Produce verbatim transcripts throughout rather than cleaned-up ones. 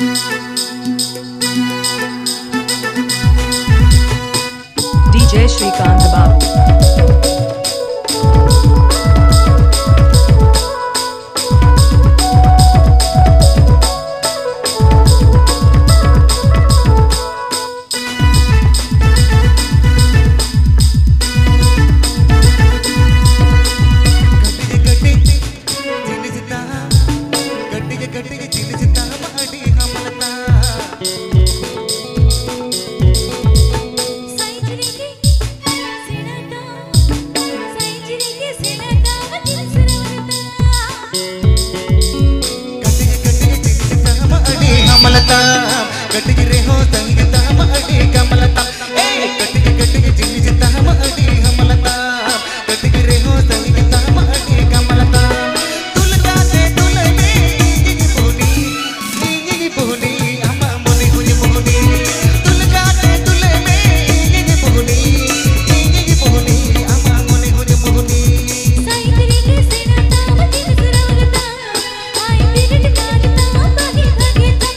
D J Shrikant Babu. कटगिरे हो संगीता मडी कमलता ए कटगे कटगे जिंजिता मडी हमलता कटगिरे हो संगीता मडी कमलता तुलगा से तुलने नी बोनी नी बोनी अम्मा मोनी हुई मोनी तुलगा से तुलने नी बोनी नी बोनी अम्मा मोनी हुई मोनी साइकिल के सेना तावती सुरवरता आई बिरट कागता बागी भगेता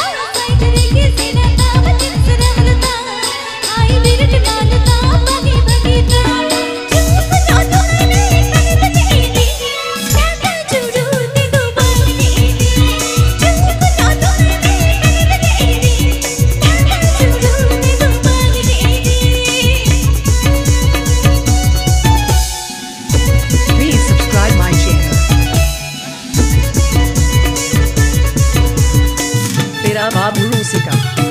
Babu Rusika.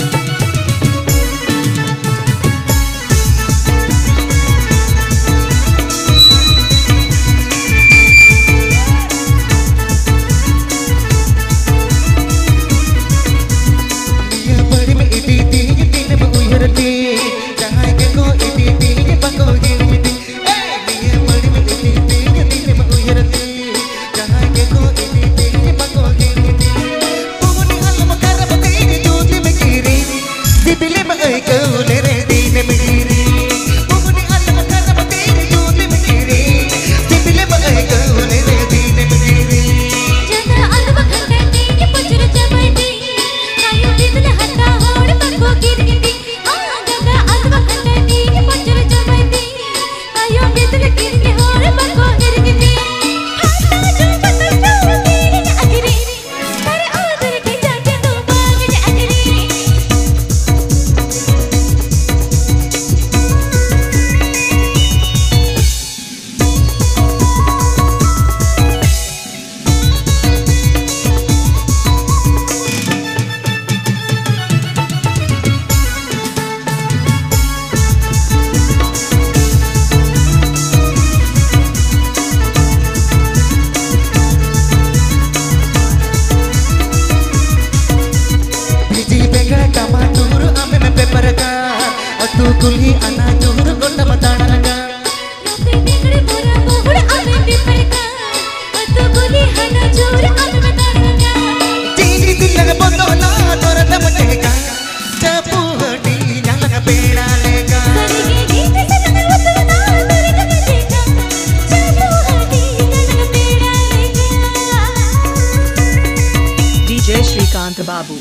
तू कुली अना जोर गोंड मताड़गा रोके नेगड़े पूरा मोहड़ आवे पेपरका तू कुली अना जोर आवे मताड़गा जीनी दिल बंदोला तोर दमटेगा चपू हटी नलग पेड़ा लेगा सरिगे गीत सजन वतना तोरे दमटेगा चपू हटी नलग पेड़ा लेगा D J Shrikant Babu.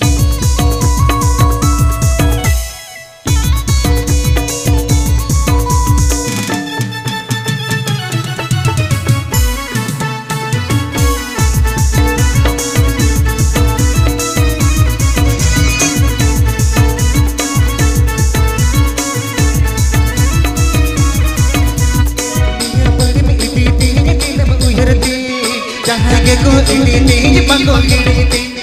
जहाँ के को इनी नी बंगो गिनी